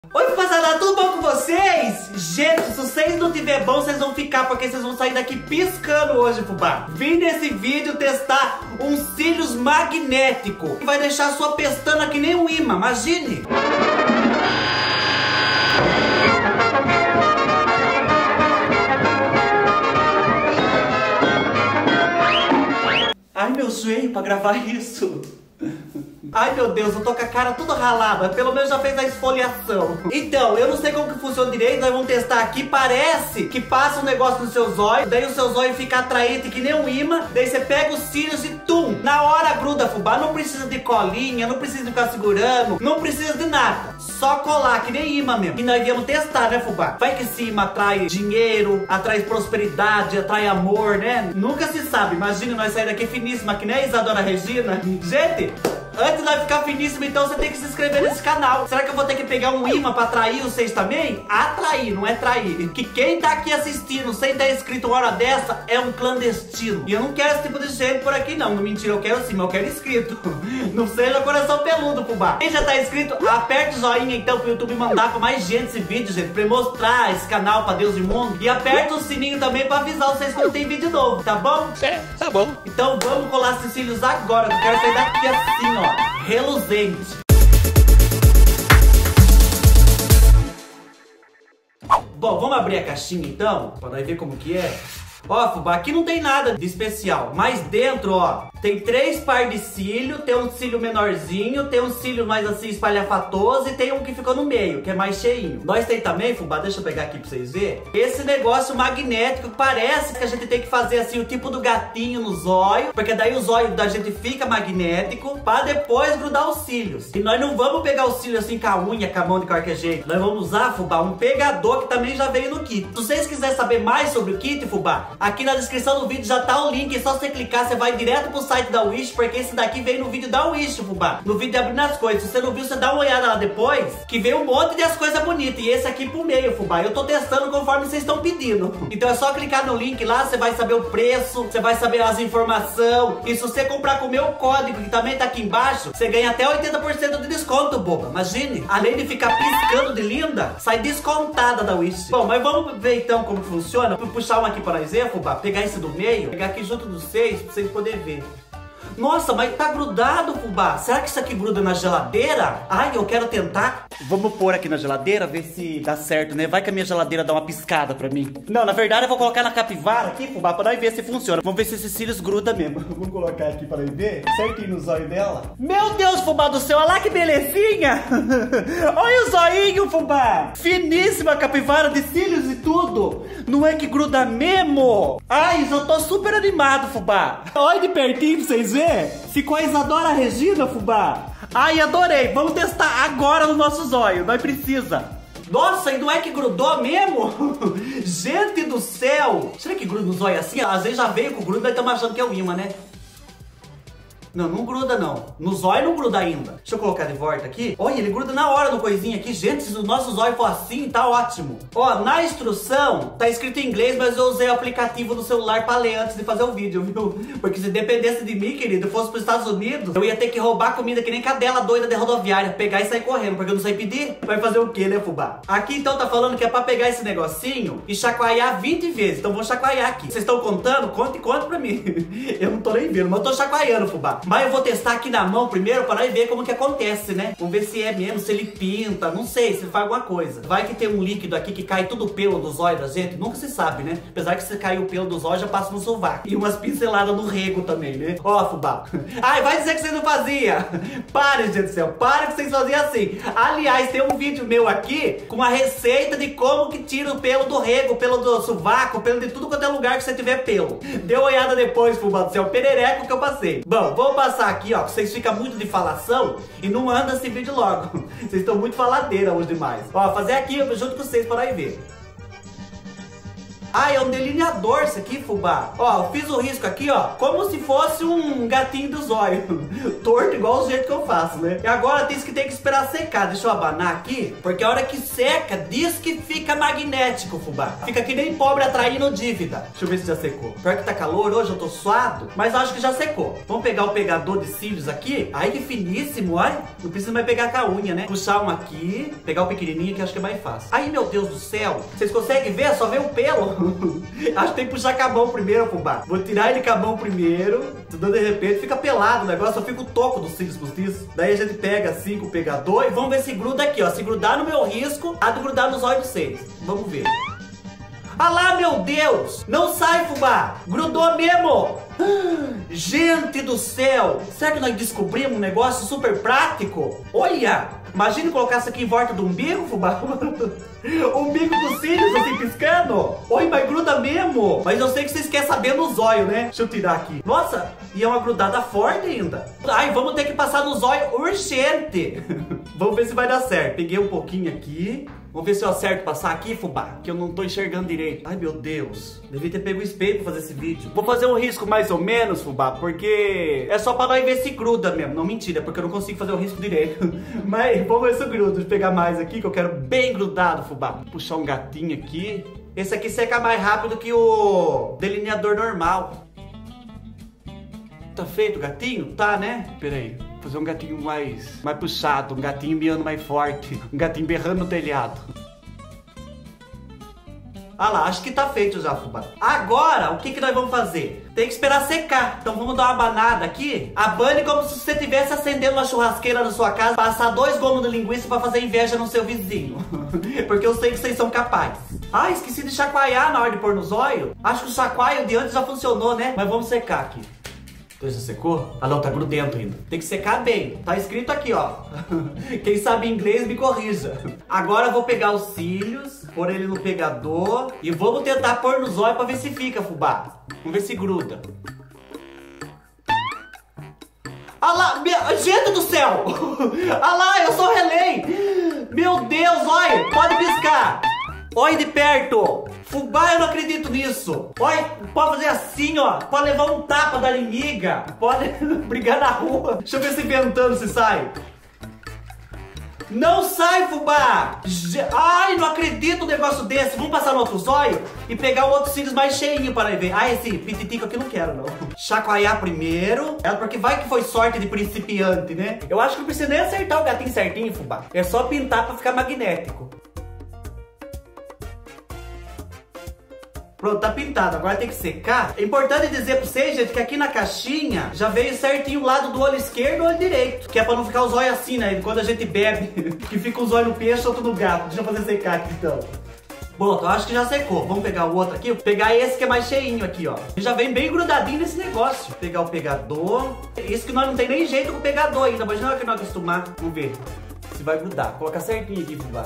Oi, rapaziada, tudo bom com vocês? Gente, se vocês não tiver bom, vocês vão ficar, porque vocês vão sair daqui piscando hoje, fubá. Vim nesse vídeo testar um cílios magnético, que vai deixar a sua pestana que nem um imã, imagine! Ai, meu joelho pra gravar isso. Ai, meu Deus, eu tô com a cara toda ralada. Pelo menos já fez a esfoliação. Então, eu não sei como que funciona direito. Nós vamos testar aqui. Parece que passa um negócio no seu zóio. Daí o seu zóio fica atraente que nem um imã. Daí você pega os cílios e tum, na hora gruda, fubá. Não precisa de colinha, não precisa ficar segurando, não precisa de nada. Só colar, que nem imã mesmo. E nós viemos testar, né, fubá? Vai que esse imã atrai dinheiro, atrai prosperidade, atrai amor, né? Nunca se sabe. Imagina nós sair daqui finíssima, que nem a Isadora Regina. Gente, antes de nós ficar finíssimo, então você tem que se inscrever nesse canal. Será que eu vou ter que pegar um imã pra atrair vocês também? Atrair, não é trair. Que quem tá aqui assistindo sem ter inscrito uma hora dessa é um clandestino. E eu não quero esse tipo de gente por aqui não. Não, mentira, eu quero sim, mas eu quero inscrito. Não seja coração peludo, fubá. Quem já tá inscrito, aperte o joinha então pro YouTube mandar pra mais gente esse vídeo, gente. Pra mostrar esse canal pra Deus e mundo. E aperta o sininho também pra avisar vocês quando tem vídeo novo, tá bom? É, tá bom. Então vamos colar esses cílios agora. Eu quero sair daqui assim, ó, reluzente. Bom, vamos abrir a caixinha então, pra nós ver como que é. Ó, fubá, aqui não tem nada de especial, mas dentro, ó, tem 3 pares de cílio, tem um cílio menorzinho, tem um cílio mais assim espalhafatoso e tem um que ficou no meio, que é mais cheinho. Nós tem também, fubá, deixa eu pegar aqui pra vocês verem, esse negócio magnético, parece que a gente tem que fazer assim o tipo do gatinho no zóio, porque daí o zóio da gente fica magnético, pra depois grudar os cílios. E nós não vamos pegar os cílios assim com a unha, com a mão de qualquer jeito, nós vamos usar, fubá, um pegador que também já veio no kit. Se vocês quiserem saber mais sobre o kit, fubá, aqui na descrição do vídeo já tá o link, é só você clicar, você vai direto pro site da Wish, porque esse daqui veio no vídeo da Wish, fubá. No vídeo de abrindo as coisas. Se você não viu, você dá uma olhada lá depois, que veio um monte de as coisas bonitas. E esse aqui pro meio, fubá. Eu tô testando conforme vocês estão pedindo. Então é só clicar no link lá, você vai saber o preço, você vai saber as informações. E se você comprar com o meu código, que também tá aqui embaixo, você ganha até 80% de desconto, boba. Imagine. Além de ficar piscando de linda, sai descontada da Wish. Bom, mas vamos ver então como funciona. Vou puxar um aqui para nós ver, fubá. Pegar esse do meio, pegar aqui junto dos 6 pra vocês poderem ver. Nossa, mas tá grudado, fubá. Será que isso aqui gruda na geladeira? Ai, eu quero tentar. Vamos pôr aqui na geladeira, ver se dá certo, né? Vai que a minha geladeira dá uma piscada pra mim. Não, na verdade eu vou colocar na capivara aqui, fubá, pra nós ver se funciona. Vamos ver se esses cílios grudam mesmo. Vamos colocar aqui pra nós ver certinho no zóio dela. Meu Deus, fubá do céu, olha lá que belezinha. Olha o zoinho, fubá. Finíssima capivara de cílios e tudo. Não é que gruda mesmo? Ai, eu tô super animado, fubá. Olha de pertinho pra vocês verem. Ficou a Isadora Regina, fubá. Ai, adorei. Vamos testar agora no nosso zóio. Nós precisa. Nossa, e não é que grudou mesmo? Gente do céu. Será que gruda no zóio assim? Às vezes já veio com gruda e estamos achando que é o imã, né? Não, não gruda não. No zóio não gruda ainda. Deixa eu colocar de volta aqui. Olha, ele gruda na hora no coisinho aqui. Gente, se o nosso zóio for assim, tá ótimo. Ó, na instrução, tá escrito em inglês, mas eu usei o aplicativo do celular pra ler antes de fazer o vídeo, viu? Porque se dependesse de mim, querido, fosse pros Estados Unidos, eu ia ter que roubar comida que nem cadela doida de rodoviária. Pegar e sair correndo, porque eu não sei pedir. Vai fazer o quê, né, fubá? Aqui, então, tá falando que é pra pegar esse negocinho e chacoalhar 20 vezes. Então, vou chacoalhar aqui. Vocês estão contando? Conte pra mim. Eu não tô nem vendo, mas eu tô chacoalhando, fubá. Mas eu vou testar aqui na mão primeiro para nós ver como que acontece, né? Vamos ver se é mesmo, se ele pinta, não sei, se ele faz alguma coisa. Vai que tem um líquido aqui que cai tudo o pelo do zóio da gente, nunca se sabe, né? Apesar que se cair o pelo do zóio, já passa no sovaco. E umas pinceladas no rego também, né? Ó, fubá. Ai, vai dizer que vocês não faziam. Para, gente do céu, para que vocês faziam assim. Aliás, tem um vídeo meu aqui com a receita de como que tira o pelo do rego, o pelo do sovaco, o pelo de tudo quanto é lugar que você tiver pelo. Dê uma olhada depois, fubá do céu, perereco que eu passei. Bom, vou passar aqui, ó, que vocês ficam muito de falação e não anda esse vídeo logo. Vocês estão muito faladeira hoje demais. Ó, fazer aqui junto com vocês para aí ver. Ah, é um delineador isso aqui, fubá. Ó, eu fiz o risco aqui, ó, como se fosse um gatinho do zóio. Torto igual o jeito que eu faço, né? E agora tem que esperar secar. Deixa eu abanar aqui, porque a hora que seca, diz que fica magnético, fubá. Fica que nem pobre atraindo dívida. Deixa eu ver se já secou. Pior que tá calor, hoje eu tô suado, mas acho que já secou. Vamos pegar o pegador de cílios aqui. Ai, que finíssimo, olha. Não precisa mais pegar com a unha, né? Puxar um aqui, pegar o pequenininho que acho que é mais fácil. Ai, meu Deus do céu. Vocês conseguem ver? Só vê o pelo. Acho que tem que puxar com a mão primeiro, fubá. Vou tirar ele com a mão primeiro. Senão de repente fica pelado o negócio. Só fica o toco dos cílios postiços. Daí a gente pega assim com o pegador e vamos ver se gruda aqui, ó. Se grudar no meu risco, há de grudar nos olhos de vocês. Vamos ver. Ah lá, meu Deus! Não sai, fubá! Grudou mesmo! Gente do céu! Será que nós descobrimos um negócio super prático? Olha! Imagine colocar isso aqui em volta do umbigo, fubá! O umbigo dos cílios assim piscando! Oi, mas gruda mesmo! Mas eu sei que vocês querem saber no zóio, né? Deixa eu tirar aqui. Nossa! E é uma grudada forte ainda. Ai, vamos ter que passar no zóio urgente! Vamos ver se vai dar certo. Peguei um pouquinho aqui. Vamos ver se eu acerto passar aqui, fubá, que eu não tô enxergando direito. Ai, meu Deus. Devia ter pego o espelho pra fazer esse vídeo. Vou fazer um risco mais ou menos, fubá, porque é só pra nós ver se gruda mesmo. Não, mentira, porque eu não consigo fazer o risco direito. Mas vamos ver se gruda. Deixa eu pegar mais aqui, que eu quero bem grudado, fubá. Vou puxar um gatinho aqui. Esse aqui seca mais rápido que o delineador normal. Tá feito o gatinho? Tá, né? Pera aí. Vou fazer um gatinho mais puxado, um gatinho miando mais forte, um gatinho berrando no telhado. Ah lá, acho que tá feito já, fubá. Agora, o que nós vamos fazer? Tem que esperar secar. Então vamos dar uma abanada aqui. Abane como se você estivesse acendendo uma churrasqueira na sua casa, passar 2 gomos de linguiça pra fazer inveja no seu vizinho. Porque eu sei que vocês são capazes. Ah, esqueci de chacoalhar na hora de pôr no zóio. Acho que o chacoalho de antes já funcionou, né? Mas vamos secar aqui. Já secou? Ah não, tá grudento ainda. Tem que secar bem. Tá escrito aqui, ó. Quem sabe inglês me corrija. Agora eu vou pegar os cílios, pôr ele no pegador e vamos tentar pôr no zóio pra ver se fica, fubá. Vamos ver se gruda. Ah lá, gente do céu! Ah lá, eu sou relém! Meu Deus, olha, pode piscar. Olha de perto. Fubá, eu não acredito nisso. Olha, pode fazer assim, ó. Pode levar um tapa da inimiga. Pode brigar na rua. Deixa eu ver se ventando se sai. Não sai, fubá. Ai, não acredito um negócio desse. Vamos passar no outro zóio e pegar o outro cílios mais cheinho para ver. Ah, esse pititico aqui não quero, não. Chacoalhar primeiro. É porque vai que foi sorte de principiante, né? Eu acho que não precisa nem acertar o gatinho certinho, fubá. É só pintar pra ficar magnético. Pronto, tá pintado, agora tem que secar. É importante dizer pra vocês, gente, que aqui na caixinha já veio certinho o lado do olho esquerdo e o olho direito. Que é pra não ficar os olhos assim, né? Quando a gente bebe, que fica os olhos no peixe, outro no gato. Deixa eu fazer secar aqui, então. Bom, eu acho que já secou. Vamos pegar o outro aqui. Vou pegar esse que é mais cheinho aqui, ó. E já vem bem grudadinho nesse negócio. Vou pegar o pegador. Isso que nós não tem nem jeito com o pegador ainda, mas não é que nós acostumar. Vamos ver se vai grudar. Colocar certinho aqui, fubá.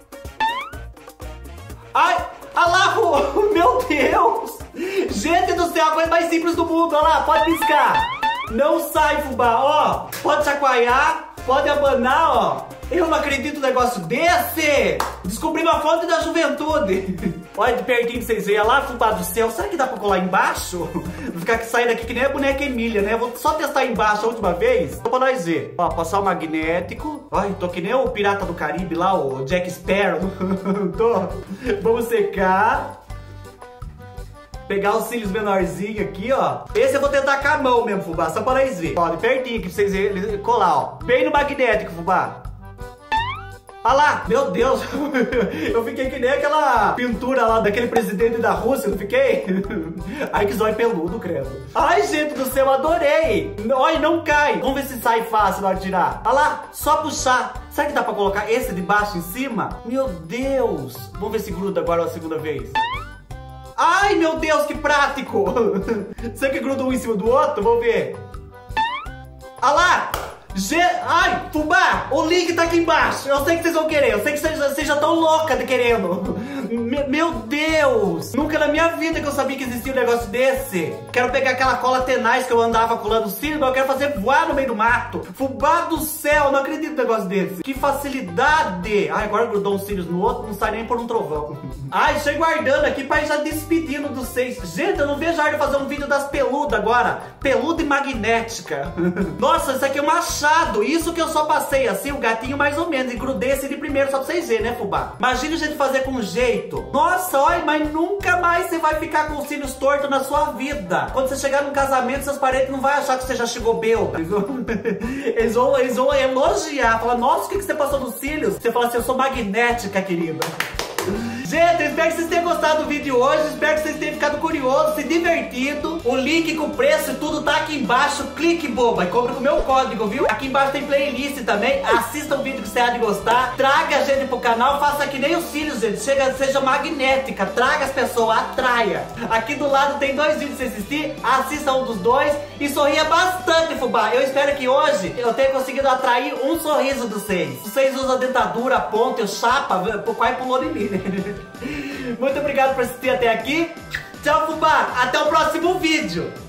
Ai! Olha lá, meu Deus! Gente do céu, a coisa mais simples do mundo. Olha lá, pode piscar. Não sai, fubá, ó. Pode chacoalhar, pode abanar, ó. Eu não acredito num negócio desse. Descobri uma fonte da juventude. Olha de pertinho que vocês veem. Olha lá, fubá do céu. Será que dá pra colar embaixo? Vou ficar saindo aqui que nem a boneca Emília, né? Vou só testar embaixo a última vez. Só pra nós ver. Ó, passar o magnético. Ai, tô que nem o Pirata do Caribe lá, o Jack Sparrow. Tô. Vamos secar. Pegar os cílios menorzinhos aqui, ó. Esse eu vou tentar com a mão mesmo, fubá. Só pra nós ver. Ó, de pertinho aqui pra vocês verem. Colar, ó. Bem no magnético, fubá. Olha lá, meu Deus, eu fiquei que nem aquela pintura lá daquele presidente da Rússia, não fiquei? Ai, que zóio peludo, credo. Ai, gente do céu, adorei. Olha, não cai. Vamos ver se sai fácil na hora de tirar. Olha lá, só puxar. Será que dá pra colocar esse de baixo em cima? Meu Deus. Vamos ver se gruda agora a segunda vez. Ai, meu Deus, que prático. Será que gruda um em cima do outro? Vamos ver. Olha lá. Ai, fubá, o link tá aqui embaixo. Eu sei que vocês vão querer, eu sei que vocês vocês já estão louca de querendo. Meu Deus! Nunca na minha vida que eu sabia que existia um negócio desse. Quero pegar aquela cola tenaz que eu andava colando os cílios, mas eu quero fazer voar no meio do mato. Fubá do céu, não acredito num negócio desse. Que facilidade! Ai, agora grudou uns cílios no outro, não sai nem por um trovão. Ai, estou guardando aqui pra ir já despedindo dos 6. Gente, eu não vejo a hora de fazer um vídeo das peludas agora. Peluda e magnética. Nossa, isso aqui é um machado. Isso que eu só passei assim, o gatinho mais ou menos. E grudei esse de primeiro só pra vocês verem, né, fubá? Imagina a gente fazer com jeito. Nossa, olha, mas nunca mais você vai ficar com os cílios tortos na sua vida. Quando você chegar num casamento, seus parentes não vão achar que você já chegou bêbado. Eles vão elogiar. Falar, nossa, o que você passou nos cílios? Você fala assim, eu sou magnética, querida. Gente, eu espero que vocês tenham gostado do vídeo hoje. Espero que vocês tenham ficado curiosos, se divertido. O link com o preço e tudo tá aqui embaixo. Clique, boba, e compre com o meu código, viu? Aqui embaixo tem playlist também. Assista o vídeo que você há de gostar. Traga a gente pro canal. Faça que nem os cílios, gente. Seja magnética. Traga as pessoas, atraia. Aqui do lado tem 2 vídeos pra você assistir. Assista um dos 2 e sorria bastante, fubá. Eu espero que hoje eu tenha conseguido atrair um sorriso dos 6. Vocês usam dentadura, ponta, chapa, quase pulou em mim, né? Muito obrigado por assistir até aqui. Tchau, fubá. Até o próximo vídeo.